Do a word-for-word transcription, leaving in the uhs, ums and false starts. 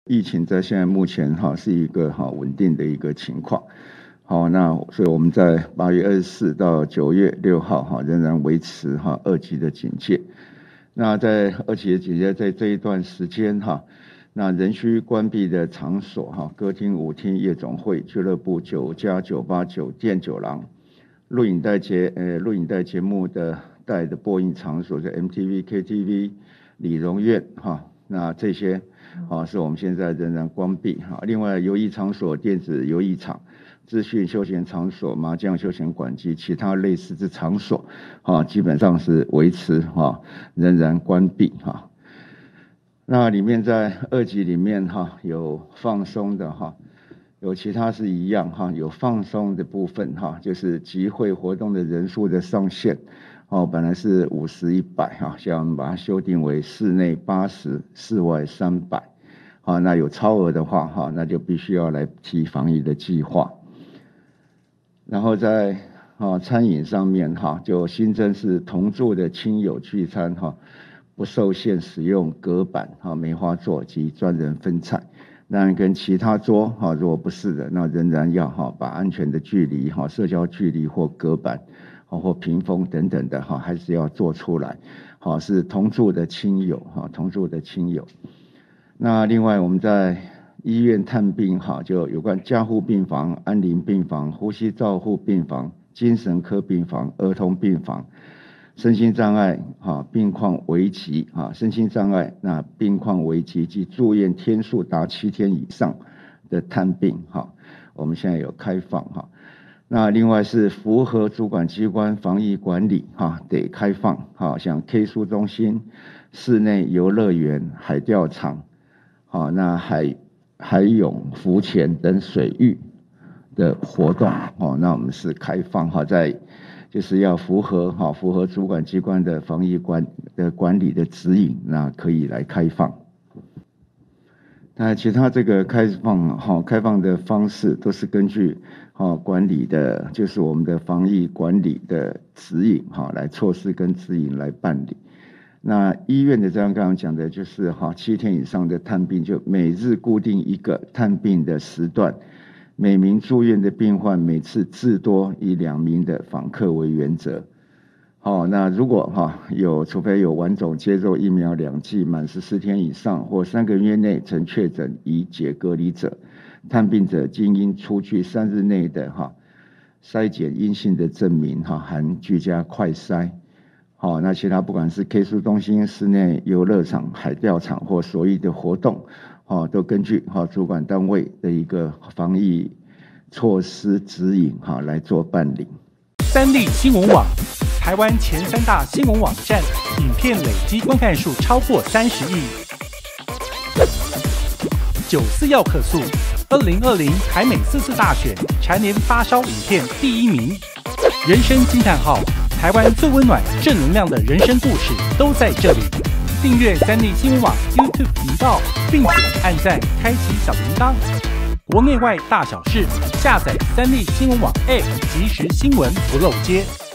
疫情在现在目前哈是一个哈稳定的一个情况。好，那所以我们在八月二十四到九月六号哈仍然维持哈二级的警戒。那在二级的警戒在这一段时间哈，那仍需关闭的场所哈，歌厅、舞厅、夜总会、俱乐部、酒家、酒吧、酒店、酒廊、录影带节呃录影带节目的带的播映场所，就 M T V、K T V、理容院哈，那这些啊是我们现在仍然关闭哈。另外，游艺场所、电子游艺场、资讯休闲场所、麻将休闲馆及其他类似之场所啊，基本上是维持哈仍然关闭哈。那里面在二级里面哈有放松的哈，有其他是一样哈，有放松的部分哈，就是集会活动的人数的上限哦，本来是五十、一百哈，现在我们把它修订为室内八十，室外三百。好，那有超额的话哈，那就必须要来提防疫的计划。然后在啊餐饮上面哈，就新增是同住的亲友聚餐哈，不受限使用隔板哈、梅花座及专人分菜。那跟其他桌哈，如果不是的，那仍然要哈把安全的距离哈、社交距离或隔板或屏风等等的哈，还是要做出来。好，是同住的亲友哈，同住的亲友。那另外我们在医院探病哈，就有关加护病房、安宁病房、呼吸照护病房、精神科病房、儿童病房、身心障碍哈病况危急哈，身心障碍那病况危急及住院天数达七天以上的探病哈，我们现在有开放哈。那另外是符合主管机关防疫管理哈，得开放哈，像 K 书中心、室内游乐园、海钓场，好，那海海泳、浮潜等水域的活动哦，那我们是开放哈，在就是要符合哈符合主管机关的防疫管的管理的指引，那可以来开放。那其他这个开放哈开放的方式都是根据哈管理的，就是我们的防疫管理的指引哈来措施跟指引来办理。那医院的这样刚刚讲的就是哈七天以上的探病，就每日固定一个探病的时段，每名住院的病患每次至多以两名的访客为原则。好，那如果哈有，除非有完种接种疫苗两剂满十四天以上，或三个月内曾确诊已解隔离者，探病者经应出具三日内的哈筛检阴性的证明哈，含居家快筛。好，那其他不管是 K 书中心、室内游乐场、海钓场或所有的活动，哦，都根据哈主管单位的一个防疫措施指引哈来做办理。 三立新闻网，台湾前三大新闻网站，影片累积观看数超过三十亿。九四要客诉，二零二零台美四次大选蝉联发烧影片第一名。人生惊叹号，台湾最温暖正能量的人生故事都在这里。订阅三立新闻网 YouTube 频道，并且按赞开启小铃铛。国内外大小事，下载三立新闻网 App， 即时新闻不漏接。